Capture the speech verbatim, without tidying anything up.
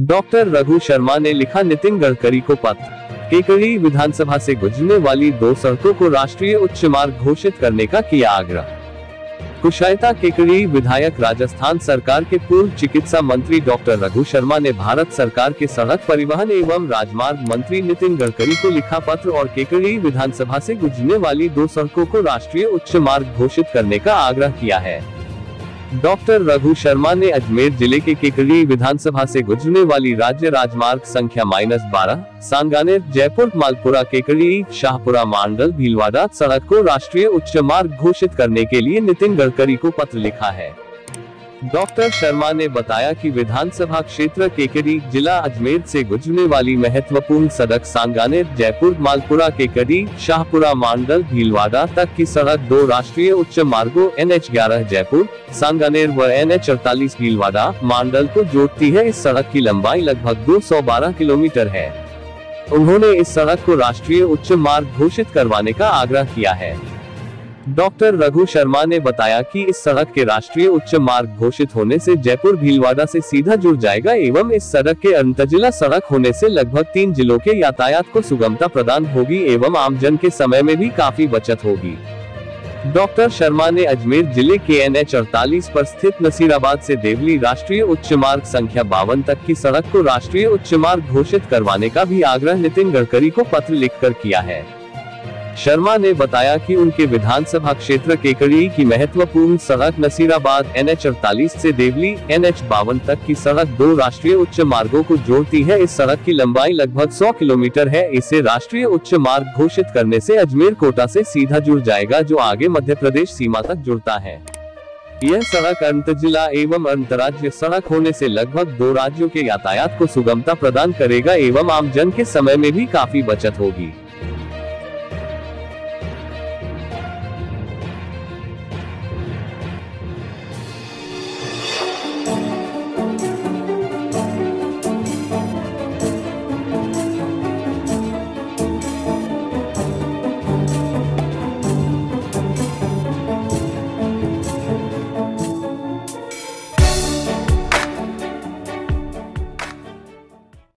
Doctor Raghu Sharma ने लिखा नितिन गडकरी को पत्र। केकड़ी विधानसभा से गुजरने वाली दो सड़कों को राष्ट्रीय उच्च मार्ग घोषित करने का किया आग्रह। कुशायता केकड़ी विधायक राजस्थान सरकार के पूर्व चिकित्सा मंत्री डॉक्टर रघु शर्मा ने भारत सरकार के सड़क परिवहन एवं राजमार्ग मंत्री नितिन गडकरी को लिखा पत्र और केकड़ी विधानसभा से गुजरने वाली दो सड़कों को राष्ट्रीय उच्च मार्ग घोषित करने का आग्रह किया है। डॉक्टर रघु शर्मा ने अजमेर जिले के केकड़ी विधानसभा से गुजरने वाली राज्य राजमार्ग संख्या माइनस बारह सांगानेर जयपुर मालपुरा केकड़ी शाहपुरा मांडल भीलवाड़ा सड़क को राष्ट्रीय उच्च मार्ग घोषित करने के लिए नितिन गडकरी को पत्र लिखा है। डॉक्टर शर्मा ने बताया कि विधानसभा क्षेत्र केकड़ी जिला अजमेर से गुजरने वाली महत्वपूर्ण सड़क सांगानेर जयपुर मालपुरा केकड़ी शाहपुरा मांडल भीलवाड़ा तक की सड़क दो राष्ट्रीय उच्च मार्गों एन एच ग्यारह जयपुर सांगानेर व एन एच अड़तालीस भीलवाड़ा मांडल को जोड़ती है। इस सड़क की लंबाई लगभग दो सौ बारह किलोमीटर है। उन्होंने इस सड़क को राष्ट्रीय उच्च मार्ग घोषित करवाने का आग्रह किया है। डॉक्टर रघु शर्मा ने बताया कि इस सड़क के राष्ट्रीय उच्च मार्ग घोषित होने से जयपुर भीलवाड़ा से सीधा जुड़ जाएगा एवं इस सड़क के अंतर्जिला सड़क होने से लगभग तीन जिलों के यातायात को सुगमता प्रदान होगी एवं आमजन के समय में भी काफी बचत होगी। डॉक्टर शर्मा ने अजमेर जिले के एन एच अड़तालीस पर स्थित नसीराबाद से देवली राष्ट्रीय उच्च मार्ग संख्या बावन तक की सड़क को राष्ट्रीय उच्च मार्ग घोषित करवाने का भी आग्रह नितिन गडकरी को पत्र लिखकर किया है। शर्मा ने बताया कि उनके विधानसभा क्षेत्र केकड़ी की महत्वपूर्ण सड़क नसीराबाद एन एच अड़तालीस से देवली एन एच बावन तक की सड़क दो राष्ट्रीय उच्च मार्गों को जोड़ती है। इस सड़क की लंबाई लगभग सौ किलोमीटर है। इसे राष्ट्रीय उच्च मार्ग घोषित करने से अजमेर कोटा से सीधा जुड़ जाएगा जो आगे मध्य प्रदेश सीमा तक जुड़ता है। यह सड़क अंतर्जिला एवं अंतर्राज्य सड़क होने से लगभग दो राज्यों के यातायात को सुगमता प्रदान करेगा एवं आमजन के समय में भी काफी बचत होगी।